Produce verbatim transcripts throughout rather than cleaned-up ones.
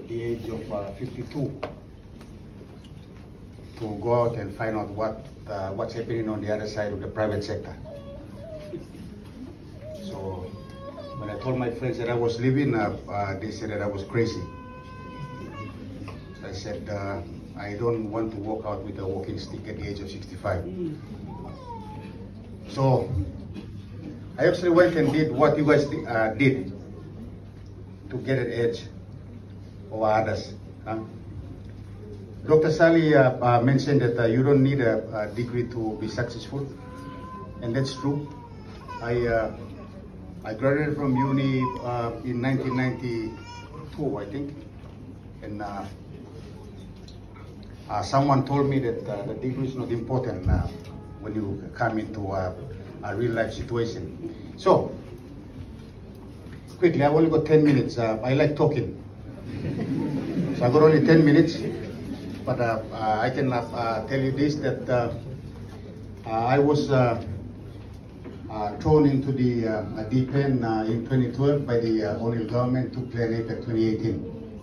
the age of uh, fifty-two to go out and find out what uh, what's happening on the other side of the private sector. So when I told my friends that I was leaving, uh, uh, they said that I was crazy. So I said, uh, I don't want to walk out with a walking stick at the age of sixty-five. So I actually went and did what you guys uh, did to get an edge over others. Huh? Doctor Sally uh, uh, mentioned that uh, you don't need a, a degree to be successful, and that's true. I uh, I graduated from uni uh, in nineteen ninety-two, I think, and uh, uh, someone told me that uh, the degree is not important uh, when you come into uh, a real life situation. So, quickly, I've only got ten minutes. Uh, I like talking, so I've got only ten minutes. But uh, uh, I can uh, uh, tell you this, that uh, uh, I was uh, uh, thrown into the uh, deep end uh, in twenty twelve by the uh, O'Neill government to plan APEC twenty eighteen.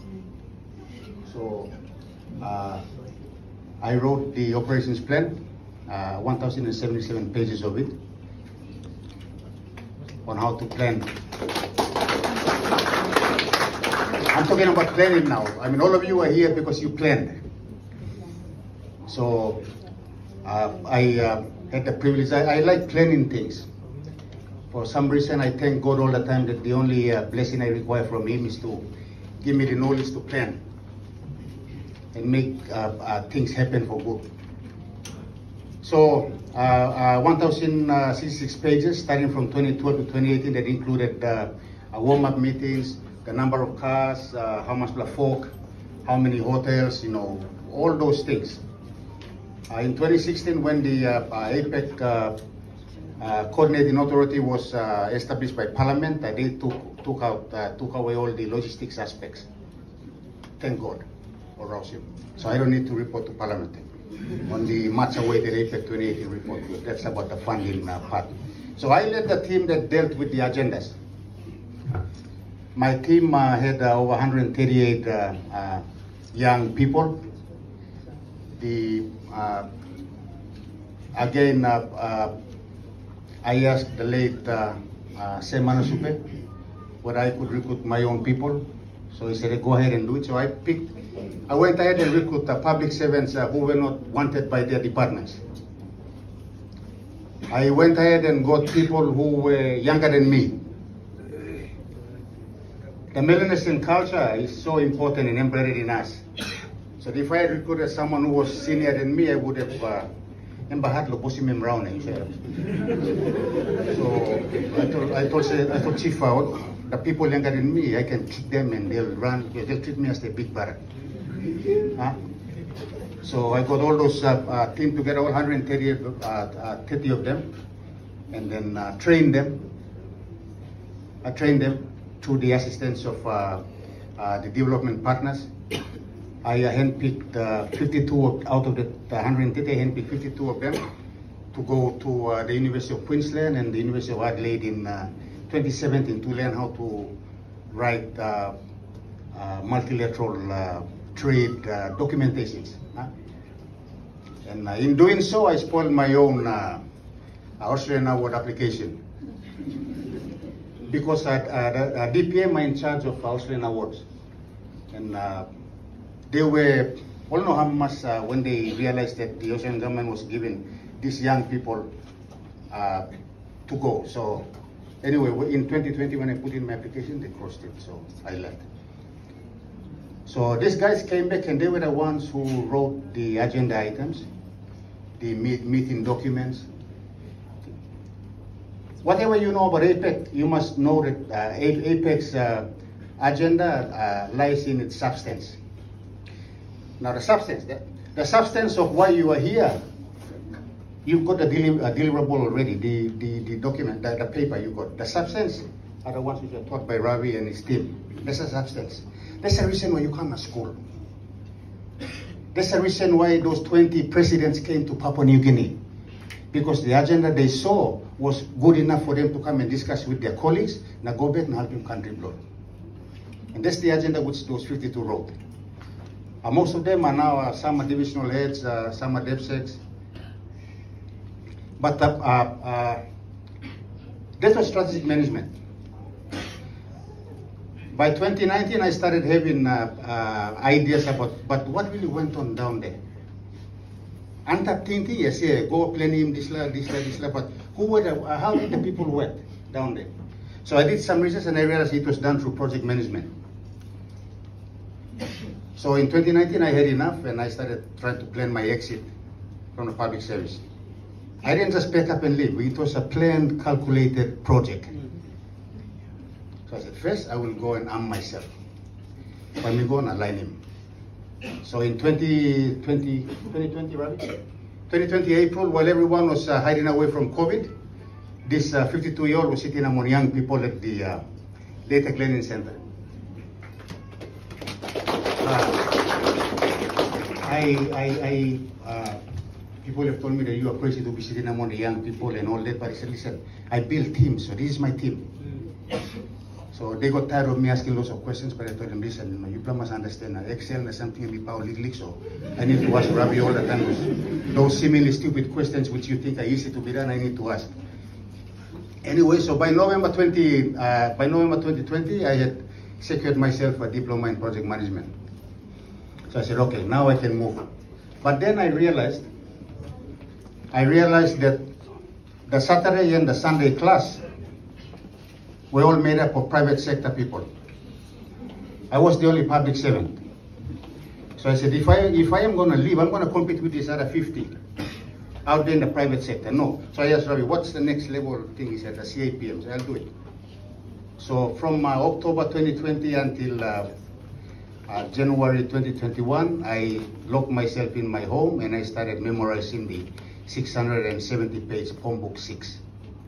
So uh, I wrote the operations plan, uh, one thousand seventy-seven pages of it, on how to plan. I'm talking about planning now. I mean, all of you are here because you planned. So uh, I uh, had the privilege. I, I like planning things. For some reason, I thank God all the time that the only uh, blessing I require from Him is to give me the knowledge to plan and make uh, uh, things happen for good. So uh, uh, one thousand sixty-six pages, starting from twenty twelve to twenty eighteen, that included uh, warm-up meetings, the number of cars, uh, how much folk, how many hotels, you know, all those things. Uh, in twenty sixteen, when the uh, uh, APEC uh, uh, Coordinating Authority was uh, established by Parliament, uh, they took took out uh, took away all the logistics aspects. Thank God, or else you. So I don't need to report to Parliament on the much-awaited APEC twenty eighteen report. That's about the funding uh, part. So I led the team that dealt with the agendas. My team uh, had uh, over one hundred thirty-eight uh, uh, young people. The uh, again, uh, uh, I asked the late uh, uh, Semana Supe whether I could recruit my own people. So he said, "Go ahead and do it." So I picked. I went ahead and recruited uh, public servants uh, who were not wanted by their departments. I went ahead and got people who were younger than me. The Melanesian culture is so important and embedded in us. So if I had recruited someone who was senior than me, I would have embahat lo pusim around. So I told, I told, I told Chief, uh, the people younger than me, I can kick them and they'll run. They'll treat me as the big brother. Huh? So I got all those uh, uh, team together, all one hundred thirty, uh, uh, thirty of them, and then uh, trained them. I trained them through the assistance of uh, uh, the development partners. I uh, handpicked uh, fifty-two out of the one hundred thirty, I handpicked fifty-two of them to go to uh, the University of Queensland and the University of Adelaide in uh, twenty seventeen to learn how to write uh, uh, multilateral uh, trade uh, documentations. Huh? And uh, in doing so, I spoiled my own uh, Australian Award application. Because at uh, uh, D P M are in charge of Australian Awards, and uh, they were all know how much uh, when they realized that the Australian government was giving these young people uh, to go. So anyway, in twenty twenty, when I put in my application, they crossed it, so I left. So these guys came back, and they were the ones who wrote the agenda items, the meet meeting documents. Whatever you know about APEC, you must know that uh, APEC's uh, agenda uh, lies in its substance. Now the substance, the, the substance of why you are here, you've got the deli uh, deliverable already, the, the, the document, the, the paper you got. The substance are the ones which are taught by Ravi and his team. That's the substance. That's the reason why you come to school. That's the reason why those twenty presidents came to Papua New Guinea. Because the agenda they saw was good enough for them to come and discuss with their colleagues. Now go back and help your country blood. And that's the agenda which those fifty-two wrote. Uh, most of them are now, uh, some are divisional heads, uh, some are DevSecs. But uh, uh, uh, that was strategic management. By twenty nineteen, I started having uh, uh, ideas about, but what really went on down there? Antap thinking, yes, yeah, go planning this, this, this, this, but who were the, uh, how did the people work down there? So I did some research and I realized it was done through project management. So in twenty nineteen, I had enough and I started trying to plan my exit from the public service. I didn't just pack up and leave. It was a planned, calculated project. So I said, first I will go and arm myself. When we go and align him. So in twenty twenty, twenty twenty, right? twenty twenty April, while everyone was uh, hiding away from COVID, this fifty-two-year-old uh, was sitting among young people at the uh, data cleaning center. Uh, I, I, I uh, people have told me that you are crazy to be sitting among the young people and all that, but I said, listen, I build teams, so this is my team. So they got tired of me asking lots of questions, but I told them, listen, you know, you must understand that Excel is something in power league, so I need to ask Ravi all the time. Those, those seemingly stupid questions which you think are easy to be done, I need to ask. Anyway, so by November twenty, uh, by November twenty twenty, I had secured myself a diploma in project management. So I said, okay, now I can move. But then I realized, I realized that the Saturday and the Sunday class were all made up of private sector people. I was the only public servant. So I said, if I, if I am going to leave, I'm going to compete with these other fifty out there in the private sector. No. So I asked Ravi, what's the next level thing? He said, the C A P M. So I'll do it. So from uh, October twenty twenty until uh, uh, January twenty twenty-one, I locked myself in my home and I started memorizing the six hundred seventy page Poem Book six.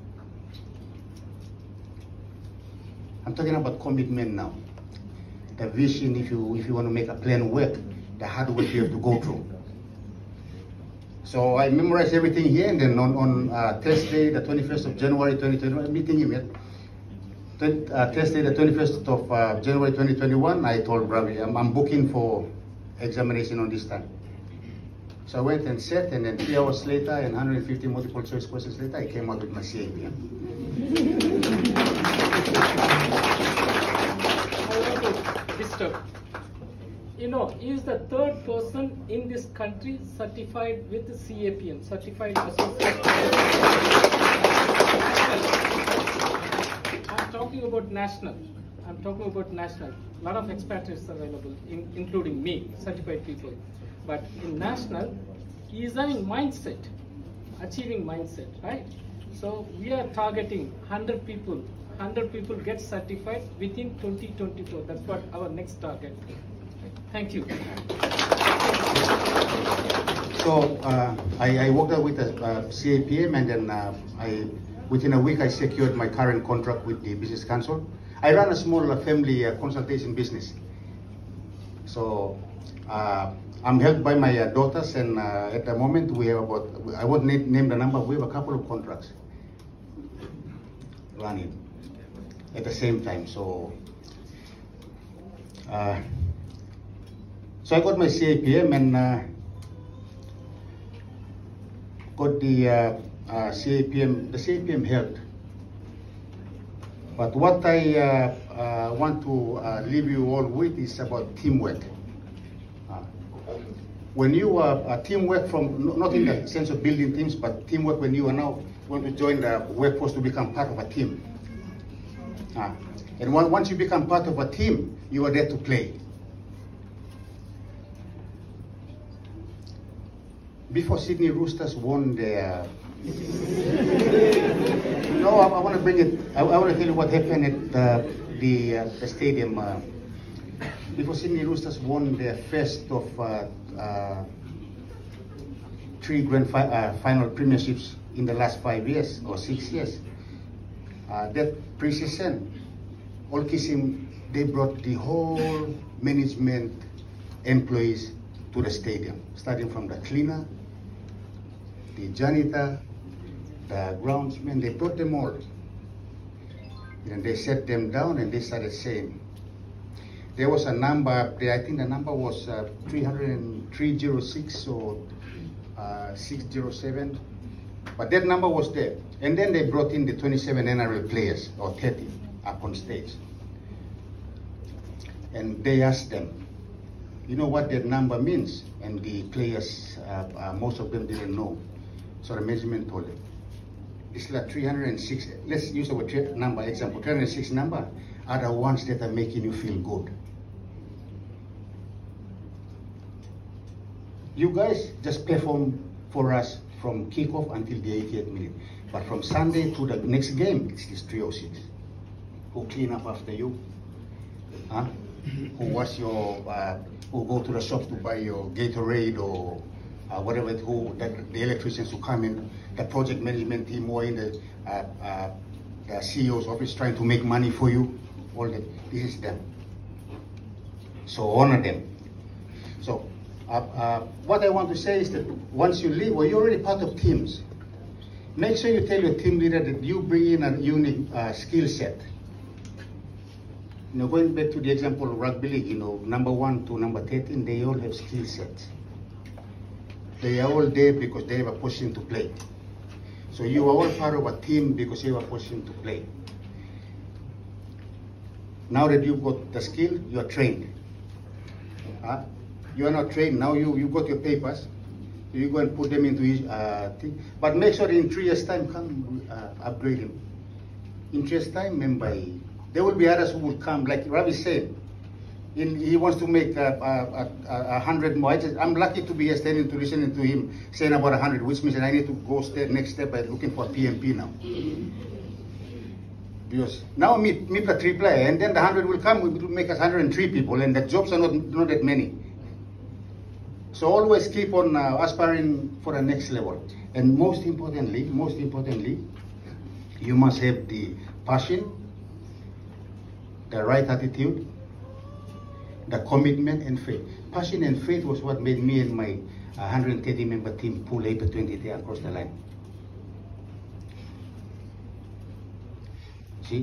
I'm talking about commitment now. The vision, if you if you want to make a plan work, the hard work you have to go through. So I memorized everything here, and then on, on uh, Thursday, the twenty-first of January twenty twenty-one, meeting him yet. Uh, Thursday, the twenty-first of uh, January twenty twenty-one, I told Ravi, I'm, I'm booking for examination on this time. So I went and sat, and then three hours later, and one hundred fifty multiple choice questions later, I came out with my C A P M. Disturb. You know, he is the third person in this country certified with the C A P M, certified associate. I'm talking about national. I'm talking about national. A lot of expatriates available, in, including me, certified people. But in national, he is having mindset, achieving mindset, right? So we are targeting one hundred people. one hundred people get certified within twenty twenty-four. That's what our next target. Thank you. So uh, I, I worked out with a uh, C A P M, and then uh, I, within a week I secured my current contract with the Business Council. I run a small uh, family uh, consultation business. So uh, I'm helped by my uh, daughters, and uh, at the moment we have about, I won't name, name the number, we have a couple of contracts running at the same time. So uh, so I got my C A P M and uh, got the uh, uh, C A P M. The C A P M helped. But what I uh, uh, want to uh, leave you all with is about teamwork. Uh, when you are uh, teamwork from, not in the sense of building teams, but teamwork when you are now want to join the workforce to become part of a team. Uh, and once you become part of a team, you are there to play. Before Sydney Roosters won their... no, I, I want to bring it, I, I want to tell you what happened at uh, the, uh, the stadium. Uh, before Sydney Roosters won their first of uh, uh, three grand fi uh, final premierships in the last five years or six years. Uh, that pre-season, Olkisim, they brought the whole management employees to the stadium, starting from the cleaner, the janitor, the groundsman. They brought them all. And they sat them down and they started saying, there was a number up there. I think the number was uh, three oh six or uh, six oh seven. But that number was there. And then they brought in the twenty-seven N R L players, or thirty, up on stage. And they asked them, you know what that number means? And the players, uh, uh, most of them didn't know. So the management told them, it's like three hundred six, let's use the word number example, three hundred six number are the ones that are making you feel good. You guys just perform for us from kickoff until the eightieth minute. But from Sunday to the next game, it's this three oh six. Who clean up after you? Huh? Who wash your, uh, who go to the shops to buy your Gatorade or uh, whatever, who, that, the electricians who come in, the project management team who are in the, uh, uh, the C E O's office trying to make money for you. All that, this is them. So honor them. So uh, uh, what I want to say is that once you leave, well, you're already part of teams. Make sure you tell your team leader that you bring in a unique uh, skill set. You know, going back to the example of rugby league, you know, number one to number thirteen, they all have skill sets. They are all there because they have a position to play. So you are all part of a team because you have a position to play. Now that you've got the skill, you are trained. Huh? You are not trained, now you, you got your papers, you go and put them into each uh, thing. But make sure in three years' time, come uh, upgrade him. In three years' time, remember, there will be others who will come, like Ravi said. In, he wants to make a, a, a, a hundred more. I just, I'm lucky to be here standing to listening to him saying about a hundred, which means that I need to go step, next step by looking for a P M P now. Because now me, me the three player, and then the hundred will come, will make us one hundred three people, and the jobs are not, not that many. So always keep on uh, aspiring for the next level. And most importantly, most importantly, you must have the passion, the right attitude, the commitment and faith. Passion and faith was what made me and my one hundred thirty member team pull April twenty-eight across the line. See?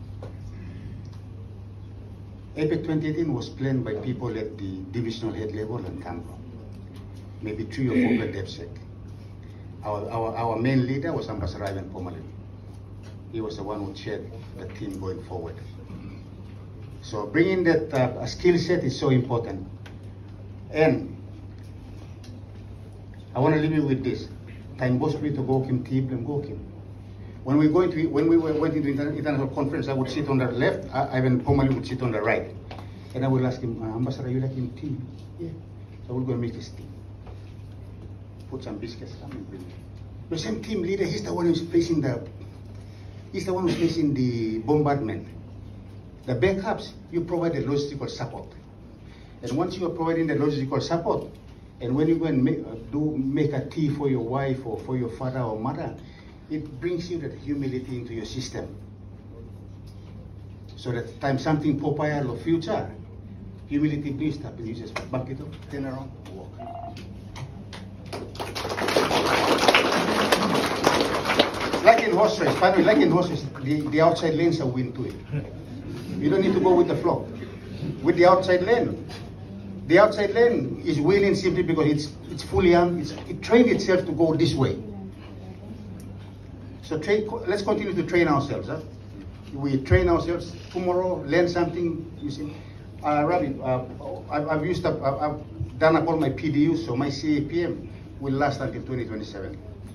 April twenty eighteen was planned by people at the divisional head level and Tampa. Maybe three or four per DevSec. Our, our, our main leader was Ambassador Ivan Pomalin. He was the one who chaired the team going forward. So bringing that uh, skill set is so important. And I want to leave you with this. Time goes free to go Kim Team and go Kim. When we go into when we went into international conference, I would sit on the left, uh, Ivan Pomalin would sit on the right. And I would ask him, uh, Ambassador, you like him team? Yeah. So we'll go and make his team. Put some biscuits, come and bring it. The same team leader, he's the one who's facing the he's the one who's facing the bombardment. The backups, you provide the logistical support. And once you are providing the logistical support, and when you go and make, uh, do make a tea for your wife or for your father or mother, it brings you that humility into your system. So that time something pop out of future, humility brings up, and you just back it up, turn around, walk. Like in horse race, finally, like in horse race, the, the outside lanes are win to it. You don't need to go with the flow. With the outside lane, the outside lane is winning simply because it's it's fully armed. It's, it trained itself to go this way. So train, let's continue to train ourselves. Huh? We train ourselves tomorrow. Learn something. You see, uh, Ravi, uh, I've, I've used up. I've, I've done up all my P D Us, so my C A P M will last until twenty twenty-seven.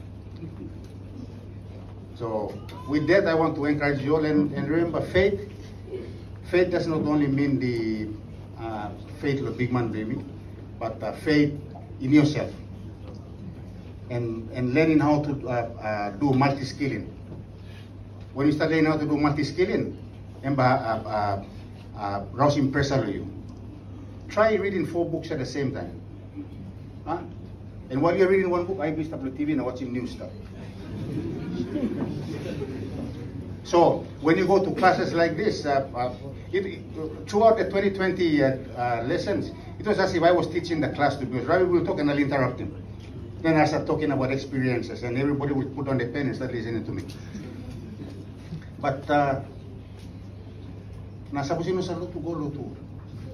So with that, I want to encourage you all, and, and remember, faith. Faith does not only mean the uh, faith of a big man baby, but uh, faith in yourself, and and learning how to uh, uh, do multi-skilling. When you start learning how to do multi-skilling, remember, uh, uh, uh, Rouse impressed you. Try reading four books at the same time. Huh? And while you're reading one book, I be stuff on T V and watching new stuff. So when you go to classes like this, uh, uh, it, throughout the twenty twenty uh, uh, lessons, it was as if I was teaching the class to because Ravi will talk and I'll interrupt him. Then I start talking about experiences and everybody will put on the pen and start listening to me. But uh, nasa po sino sa luto, go luto.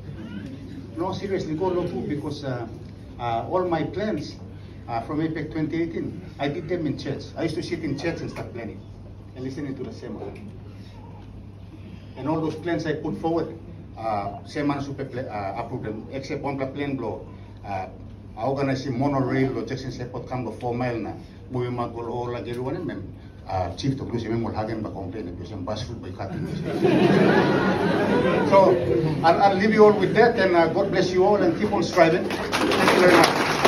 No, seriously, go look because uh, uh, all my plans uh, from APEC twenty eighteen, I did them in church. I used to sit in church and start planning and listening to the sermon. And all those plans I put forward, uh, sermon super uh, approved them, except one plan blow. Uh, I organized a monorail lo Jackson Airport come go four mile na. Buwi magol all lagi ruwan mem. Uh, chief to blue mol hagen ba complain because yung bus food by cutting. So I'll, I'll leave you all with that, and uh, God bless you all and keep on striving. Thank you very much.